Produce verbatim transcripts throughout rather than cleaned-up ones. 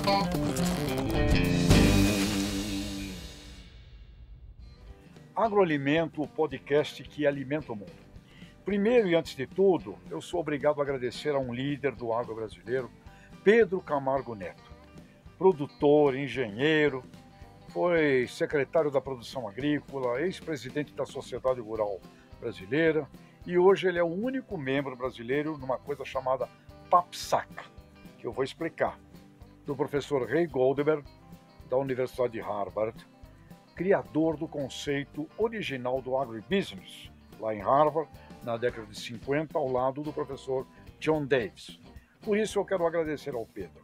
Agroalimento, o podcast que alimenta o mundo. Primeiro e antes de tudo, eu sou obrigado a agradecer a um líder do agro brasileiro, Pedro Camargo Neto. Produtor, engenheiro, foi secretário da Produção Agrícola, ex-presidente da Sociedade Rural Brasileira e hoje ele é o único membro brasileiro numa coisa chamada PAPSAC, que eu vou explicar, do professor Ray Goldberg, da Universidade de Harvard, criador do conceito original do agribusiness, lá em Harvard, na década de cinquenta, ao lado do professor John Davis. Por isso eu quero agradecer ao Pedro,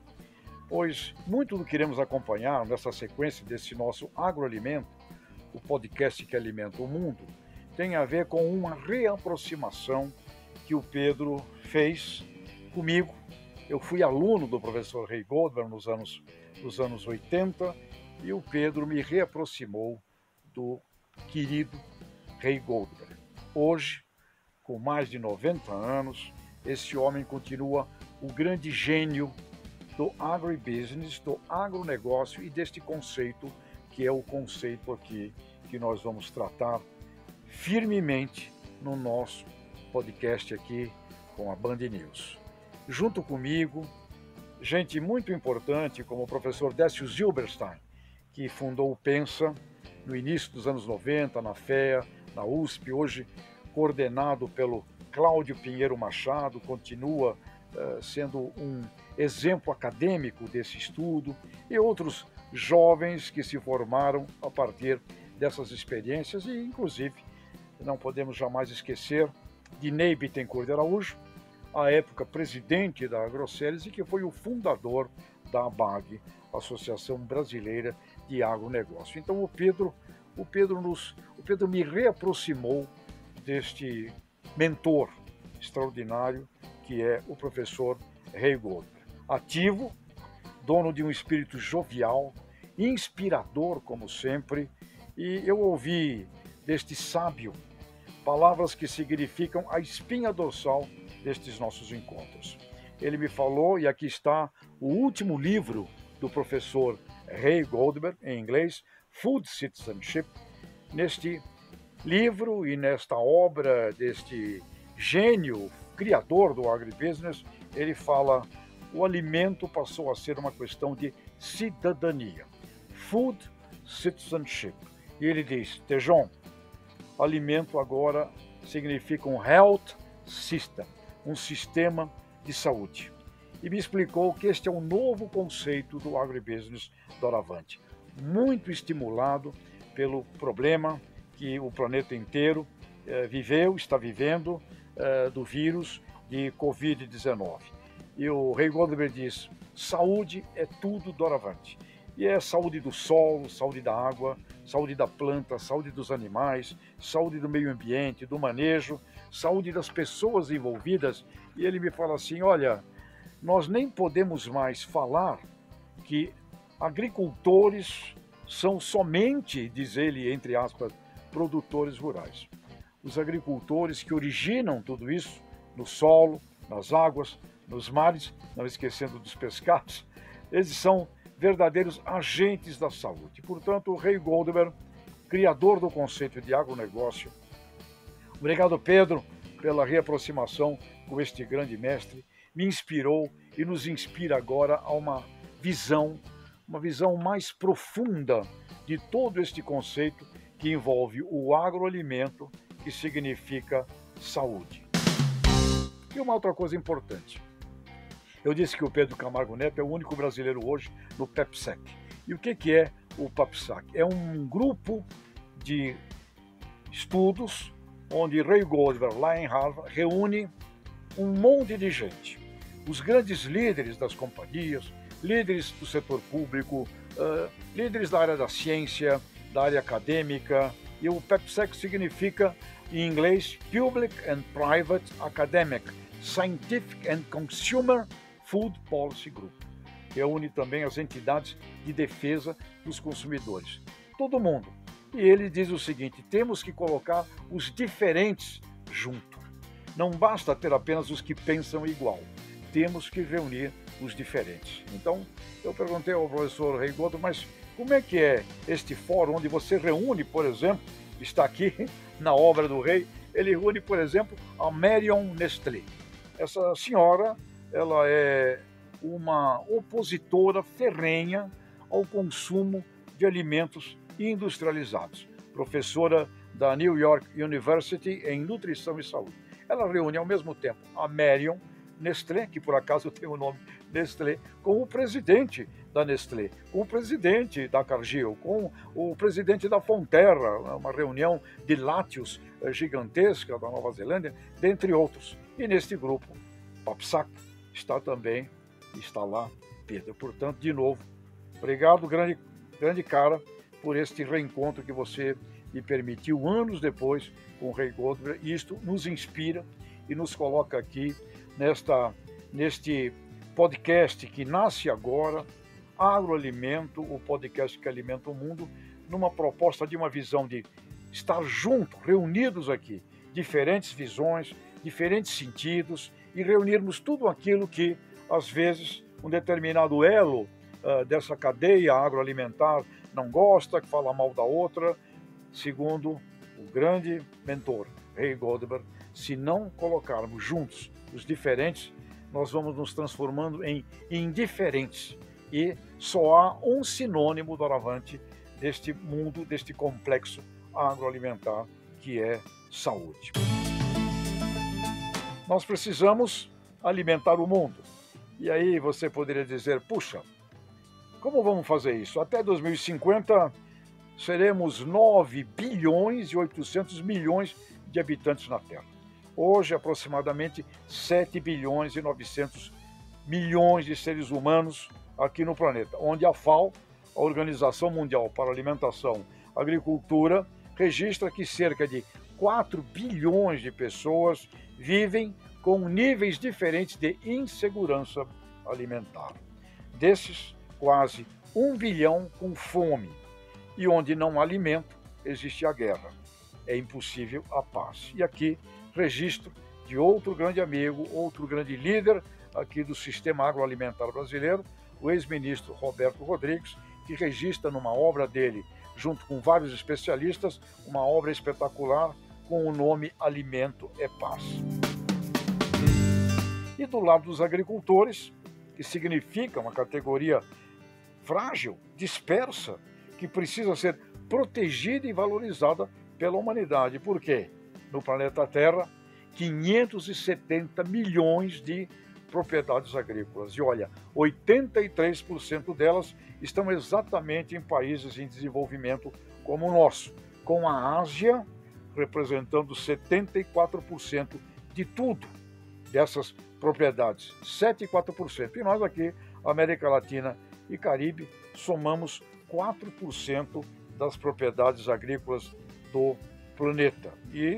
pois muito do que iremos acompanhar nessa sequência desse nosso agroalimento, o podcast que alimenta o mundo, tem a ver com uma reaproximação que o Pedro fez comigo. Eu fui aluno do professor Ray Goldberg nos anos, nos anos oitenta, e o Pedro me reaproximou do querido Ray Goldberg. Hoje, com mais de noventa anos, esse homem continua o grande gênio do agribusiness, do agronegócio e deste conceito, que é o conceito aqui que nós vamos tratar firmemente no nosso podcast aqui com a Band News. Junto comigo, gente muito importante como o professor Décio Zilberstein, que fundou o Pensa no início dos anos noventa, na F E A, na U S P, hoje coordenado pelo Cláudio Pinheiro Machado, continua uh, sendo um exemplo acadêmico desse estudo, e outros jovens que se formaram a partir dessas experiências, e inclusive não podemos jamais esquecer de Ney Bittencourt de Araújo, à época presidente da Agroceles e que foi o fundador da ABAG, Associação Brasileira de Agronegócio. Então o Pedro, o Pedro nos, o Pedro me reaproximou deste mentor extraordinário que é o professor Ray Goldberg. Ativo, dono de um espírito jovial, inspirador como sempre, e eu ouvi deste sábio palavras que significam a espinha dorsal destes nossos encontros. Ele me falou, e aqui está o último livro do professor Ray Goldberg, em inglês, Food Citizenship. Neste livro e nesta obra deste gênio criador do agribusiness, ele fala: o alimento passou a ser uma questão de cidadania. Food Citizenship. E ele diz: Tejon, alimento agora significa um health system, um sistema de saúde. E me explicou que este é um novo conceito do agribusiness doravante, muito estimulado pelo problema que o planeta inteiro eh, viveu, está vivendo, eh, do vírus de covid dezenove. E o Ray Goldberg diz: saúde é tudo doravante. E é saúde do solo, saúde da água, saúde da planta, saúde dos animais, saúde do meio ambiente, do manejo, saúde das pessoas envolvidas. E ele me fala assim: olha, nós nem podemos mais falar que agricultores são somente, diz ele, entre aspas, produtores rurais. Os agricultores que originam tudo isso no solo, nas águas, nos mares, não esquecendo dos pescados, eles são verdadeiros agentes da saúde. Portanto, o Ray Goldberg, criador do conceito de agronegócio. Obrigado, Pedro, pela reaproximação com este grande mestre. Me inspirou e nos inspira agora a uma visão, uma visão mais profunda de todo este conceito que envolve o agroalimento, que significa saúde. E uma outra coisa importante. Eu disse que o Pedro Camargo Neto é o único brasileiro hoje no PEPSAC. E o que que é o PAPSAC? É um grupo de estudos onde Ray Goldberg, lá em Harvard, reúne um monte de gente. Os grandes líderes das companhias, líderes do setor público, uh, líderes da área da ciência, da área acadêmica. E o PEPSAC significa, em inglês, Public and Private Academic, Scientific and Consumer Food Policy Group. Reúne também as entidades de defesa dos consumidores. Todo mundo. E ele diz o seguinte: temos que colocar os diferentes junto. Não basta ter apenas os que pensam igual. Temos que reunir os diferentes. Então, eu perguntei ao professor Rei Goldberg, mas como é que é este fórum onde você reúne, por exemplo, está aqui na obra do rei, ele reúne, por exemplo, a Marion Nestlé. Essa senhora, ela é uma opositora ferrenha ao consumo de alimentos industrializados, professora da New York University em Nutrição e Saúde. Ela reúne ao mesmo tempo a Marion Nestlé, que por acaso tem o nome Nestlé, com o presidente da Nestlé, com o presidente da Cargill, com o presidente da Fonterra, uma reunião de lácteos gigantesca da Nova Zelândia, dentre outros. E neste grupo, PAPSAC, está também, está lá Pedro. Portanto, de novo, obrigado, grande, grande cara, por este reencontro que você me permitiu anos depois com o Rei Goldberg. Isto nos inspira e nos coloca aqui nesta, neste podcast que nasce agora, Agroalimento, o podcast que alimenta o mundo, numa proposta de uma visão de estar juntos, reunidos aqui, diferentes visões, diferentes sentidos, e reunirmos tudo aquilo que, às vezes, um determinado elo uh, dessa cadeia agroalimentar não gosta, que fala mal da outra. Segundo o grande mentor, Rei Goldberg, se não colocarmos juntos os diferentes, nós vamos nos transformando em indiferentes. E só há um sinônimo doravante deste mundo, deste complexo agroalimentar, que é saúde. Nós precisamos alimentar o mundo. E aí você poderia dizer, puxa, como vamos fazer isso? Até dois mil e cinquenta, seremos nove bilhões e oitocentos milhões de habitantes na Terra. Hoje, aproximadamente sete bilhões e novecentos milhões de seres humanos aqui no planeta, onde a FAO, a Organização Mundial para a Alimentação e Agricultura, registra que cerca de quatro bilhões de pessoas vivem com níveis diferentes de insegurança alimentar. Desses, quase um bilhão com fome. E onde não há alimento, existe a guerra. É impossível a paz. E aqui, registro de outro grande amigo, outro grande líder aqui do sistema agroalimentar brasileiro, o ex-ministro Roberto Rodrigues, que registra numa obra dele, junto com vários especialistas, uma obra espetacular com o nome Alimento é Paz. E do lado dos agricultores, que significa uma categoria frágil, dispersa, que precisa ser protegida e valorizada pela humanidade. Por quê? No planeta Terra, quinhentos e setenta milhões de propriedades agrícolas. E olha, oitenta e três por cento delas estão exatamente em países em desenvolvimento como o nosso, com a Ásia representando setenta e quatro por cento de tudo dessas propriedades, sete vírgula quatro por cento. E nós aqui, América Latina e Caribe, somamos quatro por cento das propriedades agrícolas do planeta. E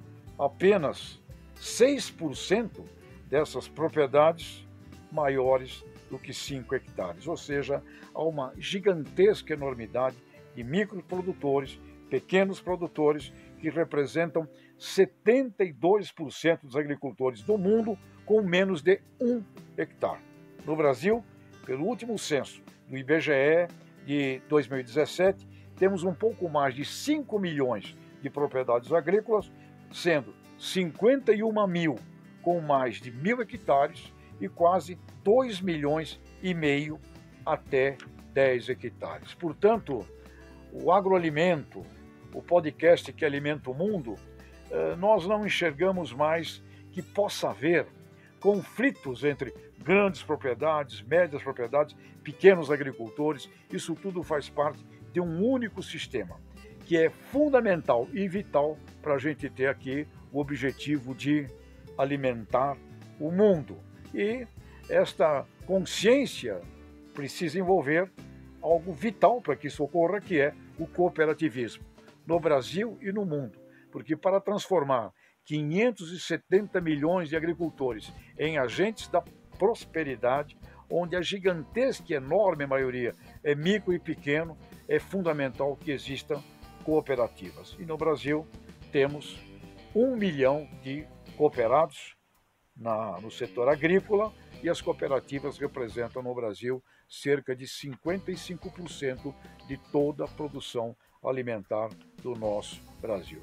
apenas seis por cento dessas propriedades maiores do que cinco hectares. Ou seja, há uma gigantesca enormidade de microprodutores, pequenos produtores, que representam setenta e dois por cento dos agricultores do mundo com menos de um hectare. No Brasil, pelo último censo do I B G E de dois mil e dezessete, temos um pouco mais de cinco milhões de propriedades agrícolas, sendo cinquenta e um mil com mais de mil hectares e quase dois milhões e meio até dez hectares. Portanto, o agroalimento, o podcast que alimenta o mundo, nós não enxergamos mais que possa haver conflitos entre grandes propriedades, médias propriedades, pequenos agricultores. Isso tudo faz parte de um único sistema, que é fundamental e vital para a gente ter aqui o objetivo de alimentar o mundo. E esta consciência precisa envolver algo vital para que isso ocorra, que é o cooperativismo, no Brasil e no mundo. Porque para transformar quinhentos e setenta milhões de agricultores em agentes da prosperidade, onde a gigantesca e enorme maioria é micro e pequeno, é fundamental que existam cooperativas. E no Brasil temos um milhão de cooperados na, no setor agrícola e as cooperativas representam no Brasil cerca de cinquenta e cinco por cento de toda a produção alimentar do nosso Brasil.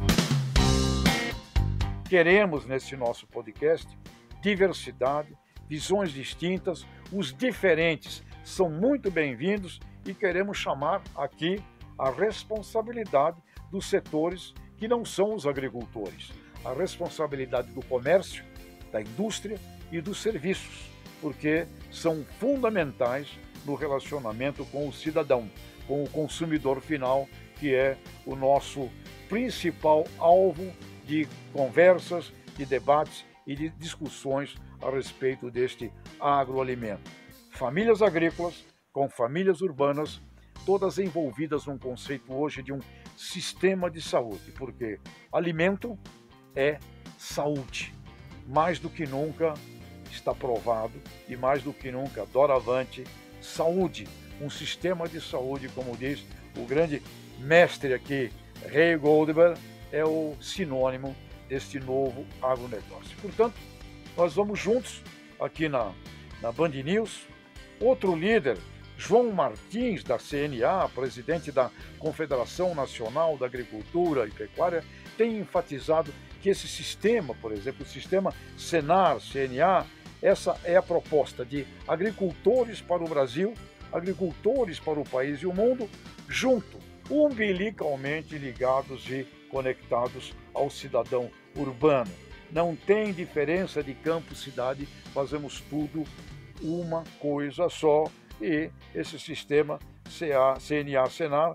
Queremos, nesse nosso podcast, diversidade, visões distintas, os diferentes são muito bem-vindos e queremos chamar aqui a responsabilidade dos setores que não são os agricultores, a responsabilidade do comércio, da indústria e dos serviços, porque são fundamentais no relacionamento com o cidadão, com o consumidor final, que é o nosso principal alvo de conversas, de debates e de discussões a respeito deste agroalimento. Famílias agrícolas com famílias urbanas, todas envolvidas num conceito hoje de um sistema de saúde, porque alimento é saúde. Mais do que nunca está provado e mais do que nunca, doravante, saúde. Um sistema de saúde, como diz o grande mestre aqui, Ray Goldberg, é o sinônimo deste novo agronegócio. Portanto, nós vamos juntos aqui na, na Band News. Outro líder, João Martins, da C N A, presidente da Confederação Nacional da Agricultura e Pecuária, tem enfatizado que esse sistema, por exemplo, o sistema Senar, C N A, essa é a proposta de agricultores para o Brasil, agricultores para o país e o mundo, junto, umbilicalmente ligados e conectados ao cidadão urbano. Não tem diferença de campo-cidade, fazemos tudo uma coisa só, e esse sistema C N A Senar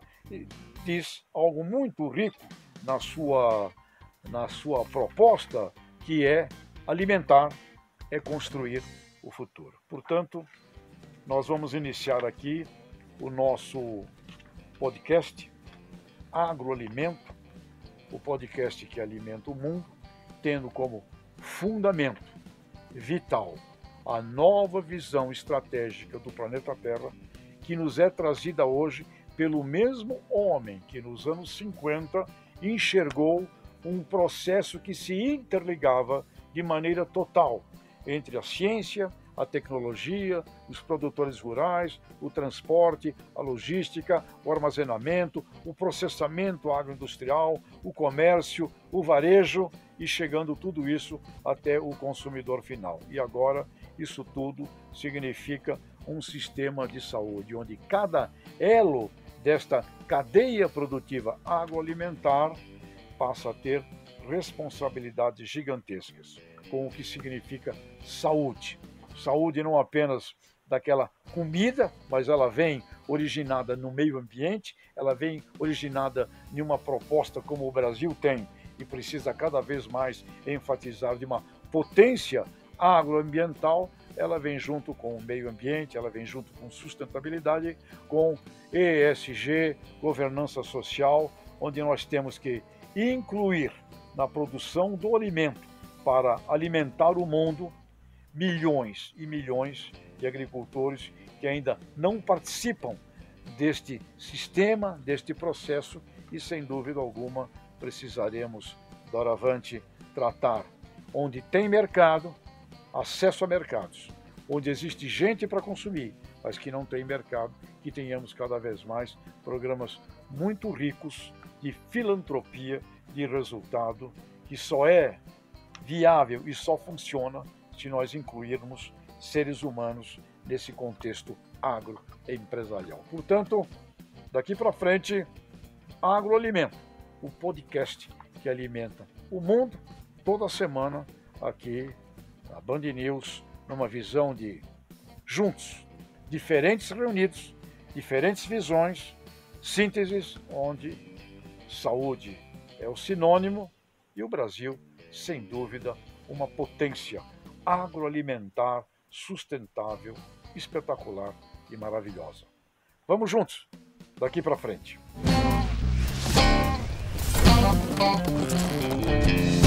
diz algo muito rico na sua, na sua proposta, que é alimentar, é construir o futuro. Portanto, nós vamos iniciar aqui o nosso podcast Agroalimento, o podcast que alimenta o mundo, tendo como fundamento vital a nova visão estratégica do planeta Terra, que nos é trazida hoje pelo mesmo homem que nos anos cinquenta enxergou um processo que se interligava de maneira total entre a ciência, a tecnologia, os produtores rurais, o transporte, a logística, o armazenamento, o processamento agroindustrial, o comércio, o varejo e chegando tudo isso até o consumidor final. E agora isso tudo significa um sistema de saúde, onde cada elo desta cadeia produtiva agroalimentar passa a ter responsabilidades gigantescas, com o que significa saúde. Saúde não apenas daquela comida, mas ela vem originada no meio ambiente, ela vem originada em uma proposta como o Brasil tem e precisa cada vez mais enfatizar de uma potência agroambiental. Ela vem junto com o meio ambiente, ela vem junto com sustentabilidade, com E S G, governança social, onde nós temos que incluir na produção do alimento para alimentar o mundo milhões e milhões de agricultores que ainda não participam deste sistema, deste processo e, sem dúvida alguma, precisaremos, doravante, tratar onde tem mercado, acesso a mercados, onde existe gente para consumir, mas que não tem mercado, que tenhamos cada vez mais programas muito ricos de filantropia, de resultado, que só é viável e só funciona se nós incluirmos seres humanos nesse contexto agroempresarial. Portanto, daqui para frente, Agroalimento, o podcast que alimenta o mundo, toda semana aqui na Band News, numa visão de juntos, diferentes reunidos, diferentes visões, sínteses, onde saúde é o sinônimo e o Brasil, sem dúvida, uma potência agroalimentar, sustentável, espetacular e maravilhosa. Vamos juntos, daqui para frente.